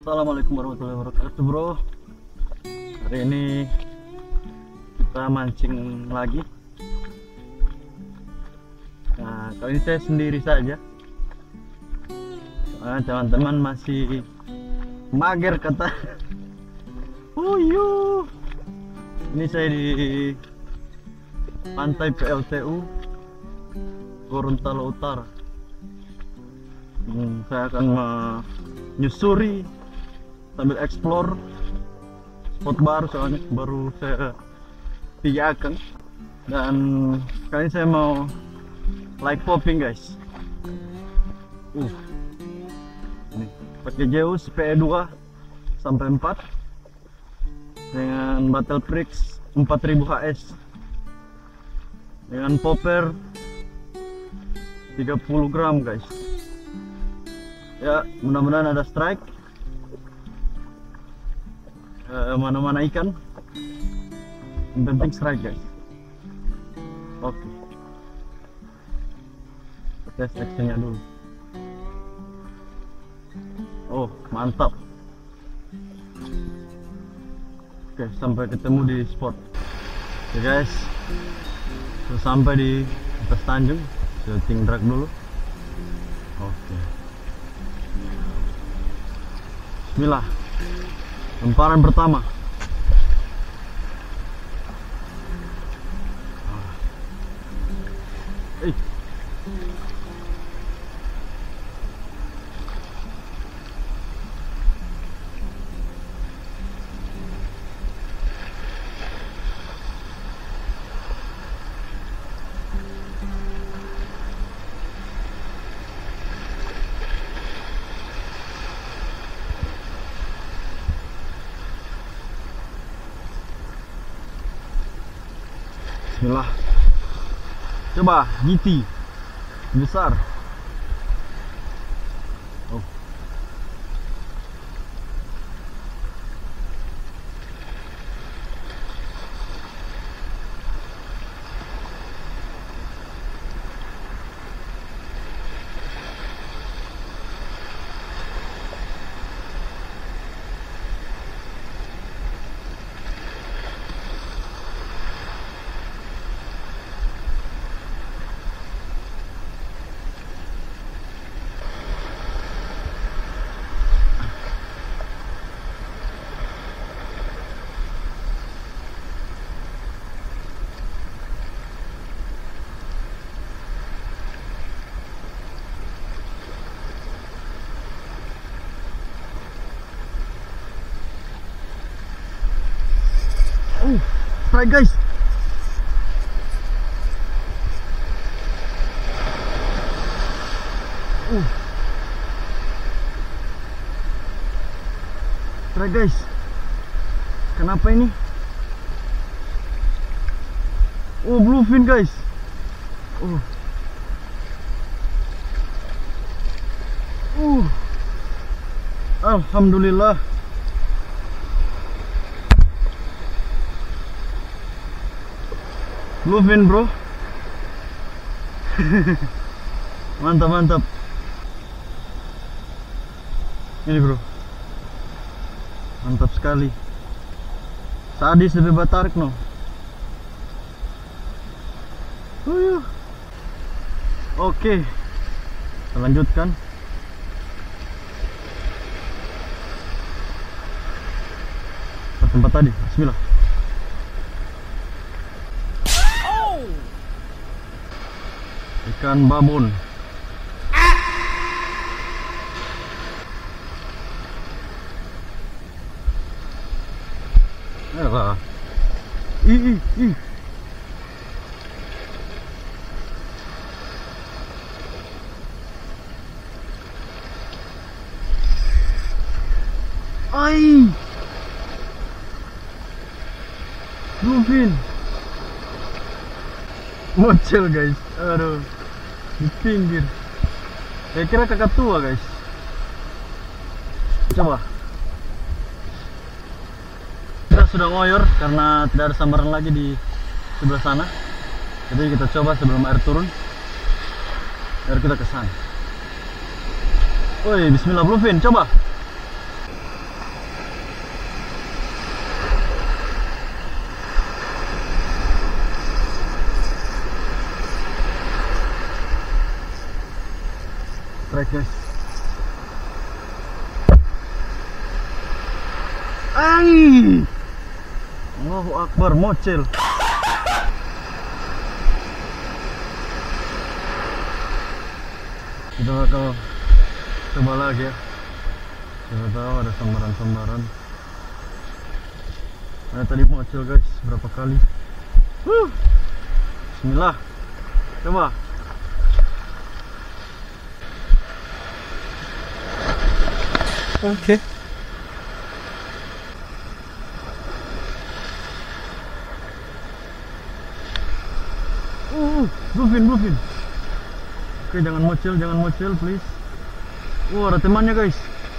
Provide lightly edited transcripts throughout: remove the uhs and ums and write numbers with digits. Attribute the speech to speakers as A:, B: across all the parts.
A: Assalamualaikum warahmatullahi wabarakatuh, bro. Hari ini kita mancing lagi. Nah, kali ini saya sendiri saja. Soalnya teman-teman masih mager kata. Ini saya di pantai PLTU Gorontalo Utara. Saya akan menyusuri sambil explore spot baru, soalnya baru saya pijakan. Dan kali ini saya mau live popping, guys. Ini pakai Zeus PE2 sampai 4 dengan Battle Prix 4000 HS dengan popper 30 gram, guys. Ya, mudah-mudahan ada strike. Mana-mana ikan, yang penting strike, guys. Oke, tes actionnya dulu. Oh, mantap. Oke, sampai ketemu di spot. Oke, guys, sudah sampai di atas Tanjung. Shooting drag dulu. Oke, bismillah. Lemparan pertama. Bismillah. Coba GT besar. Oh. Strike, guys. Strike, guys. Kenapa ini? Oh, bluefin, guys. Alhamdulillah. Bluefin, bro. Mantap, mantap. Ini, bro, mantap sekali. Sadis lebih batarik, no. Oke, kita lanjutkan. Ke tempat tadi. Bismillah. Ikan babon. Bluefin. Mocel, guys. Aduh, di pinggir. Saya kira kakak tua, guys. Coba. Kita sudah ngoyor karena tidak ada sambaran lagi di sebelah sana. Jadi kita coba sebelum air turun. Biar kita ke sana. Woi, bismillah, bluefin, coba. track guys. Ay, Allahu Akbar, mocel. Kita bakal coba lagi ya. Siapa tahu ada sambaran-sambaran. Nah, tadi mocel guys, berapa kali? Bismillah. Coba.
B: Oke.
A: Bluefin. Oke, jangan mocel, please. Wah, ada temannya guys.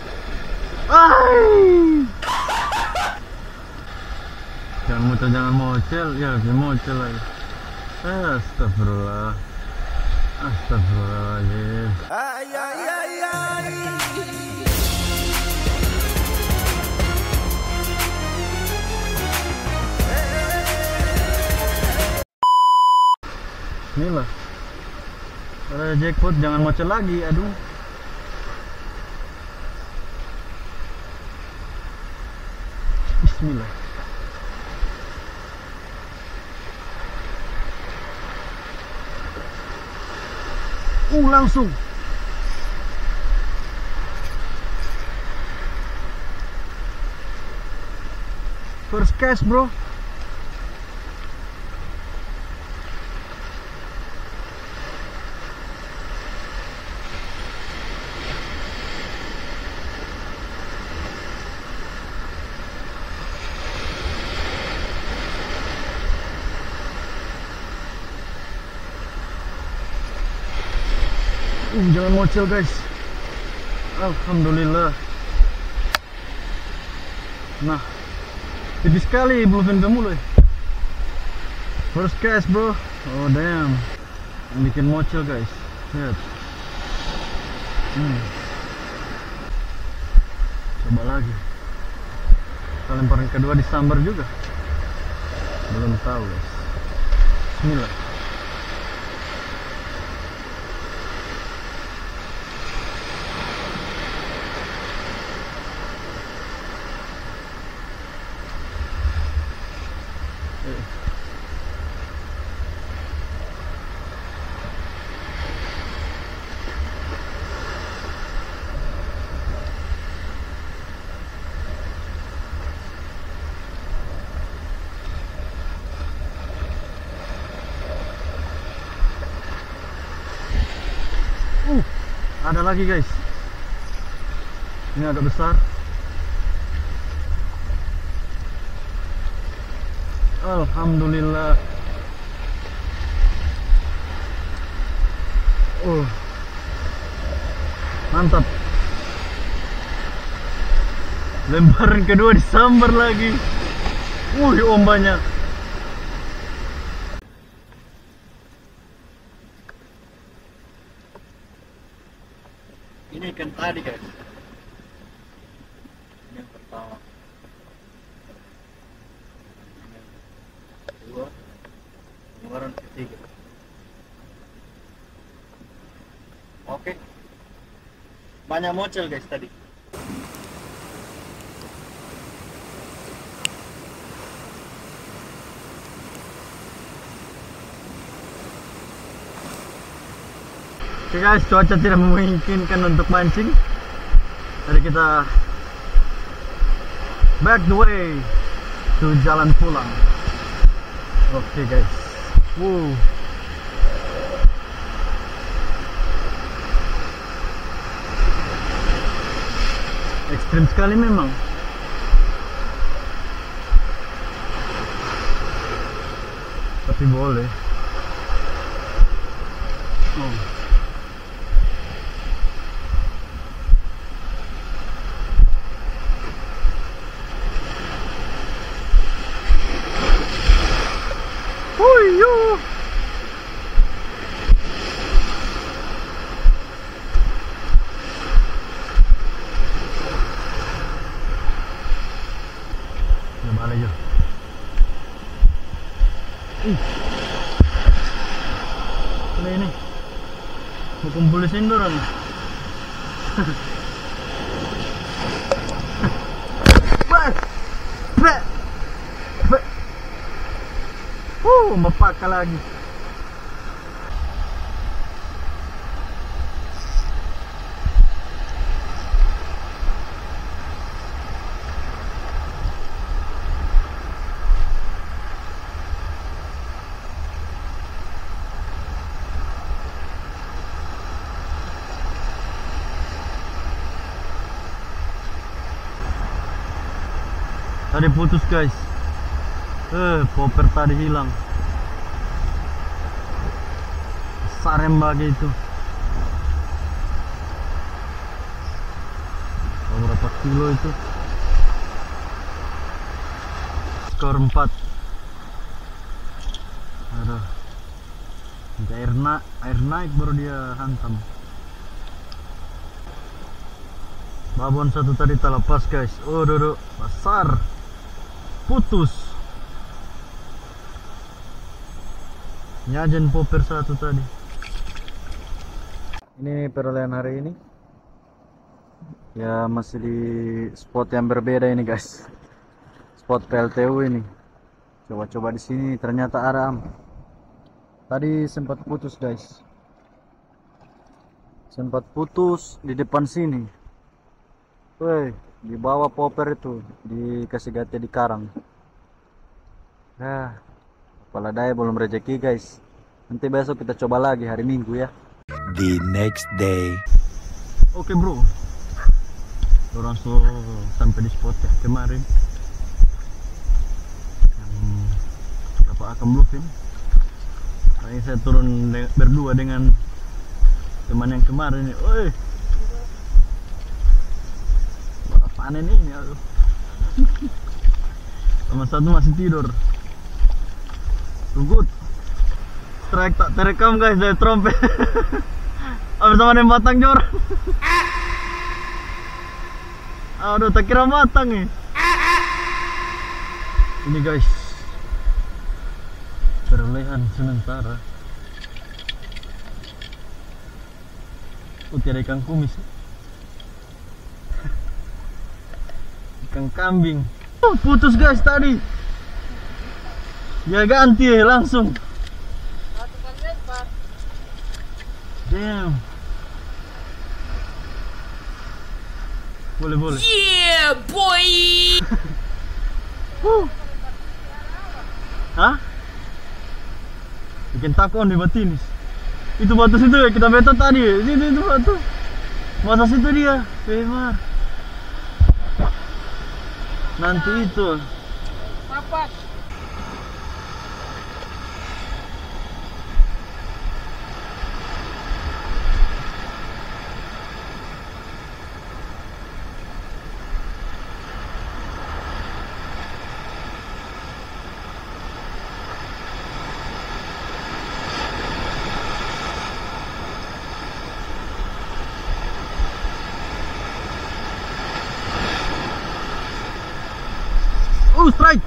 A: Jangan mocel, ya lebih mocel lagi. Astagfirullah. Astagfirullahaladzim. Bismillah. Ada jackpot, jangan mocel lagi, aduh. Bismillah. Langsung. First cash, bro. Jangan mocel guys. Alhamdulillah. Nah, tipis sekali bluefin kamu loh. First cast bro. Oh damn. Bikin mocel guys. Lihat. Coba lagi. Lemparan kedua disambar juga. Belum tahu guys. Bismillah. Ada lagi guys. Ini agak besar. Alhamdulillah. Mantap. Lemparan kedua disambar lagi. Ombaknya. Ini ikan tadi guys. Ini yang pertama. Ini yang kedua. Lemparan ketiga. Oke. Banyak mocel guys tadi. Oke guys, cuaca tidak memungkinkan untuk mancing. Jadi kita back the way to jalan pulang. Oke guys. Ekstrim sekali memang. Tapi boleh. Ini mau kumpul di sini orang. Mepaka lagi. Tadi putus guys. Popper tadi hilang. Besar embage itu. Berapa kilo itu? Skor 4. Aduh. Air naik baru dia hantam. Babon satu tadi terlepas guys. Oh duduk besar. Putus. Nyajen popper satu tadi. Ini perolehan hari ini. Ya masih di spot yang berbeda ini guys. Spot PLTU ini. Coba-coba di sini ternyata aram. Tadi sempat putus guys. Sempat putus di depan sini. Woi, di bawah popper itu dikasih gate di karang. Nah, kepala daya belum rezeki guys. Nanti besok kita coba lagi hari Minggu ya.
B: The next day.
A: Oke bro, langsung sampai di spot ya kemarin. Yang Bapak akan bluffing. Ini saya turun berdua dengan teman yang kemarin. Oi, Bapak panen ini aduh. Sama satu masih tidur. Tunggu. Strike tak terekam guys dari trompet. Abis sama yang batang jor. Aduh, tak kira matang nih. Ini guys, perolehan sementara. Tiada ikan kumis. Ikan kambing. Putus guys tadi. Dia ganti langsung. Damn. Boleh.
C: Yeah, boy.
A: Hah? Bikin takon di batinis. Itu batu situ ya kita betot tadi. Itu batu. Masa situ dia. Memang. Nanti itu.
C: Apa?
A: Strike.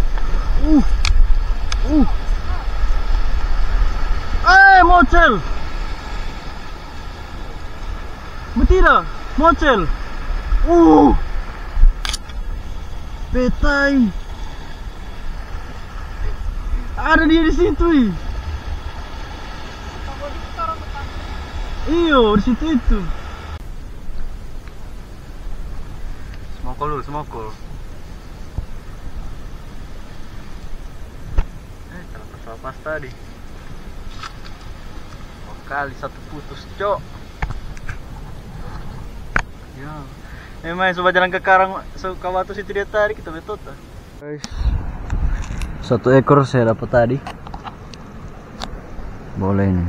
A: Mocel. Betina, mocel. Petai. Ada dia di situ. Iyo, di situ itu. Smokol. Pas tadi kali satu putus cok ya memang coba jalan ke karang ke batu situ dia tadi kita betot guys. Satu ekor saya dapat tadi boleh nih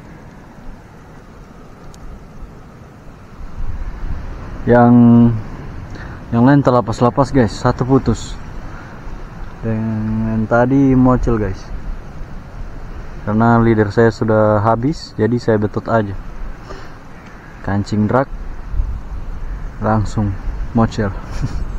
A: yang lain terlepas guys. Satu putus dengan tadi mocel guys. Karena leader saya sudah habis, jadi saya betot aja. Kancing drag langsung mocel.